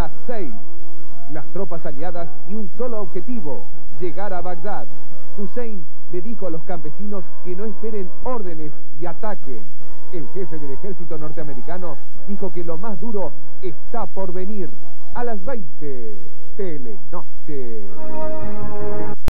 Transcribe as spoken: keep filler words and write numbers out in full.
día seis. Las tropas aliadas y un solo objetivo, llegar a Bagdad. Hussein le dijo a los campesinos que no esperen órdenes y ataquen. El jefe del ejército norteamericano dijo que lo más duro está por venir. A las veinte, Telenoche.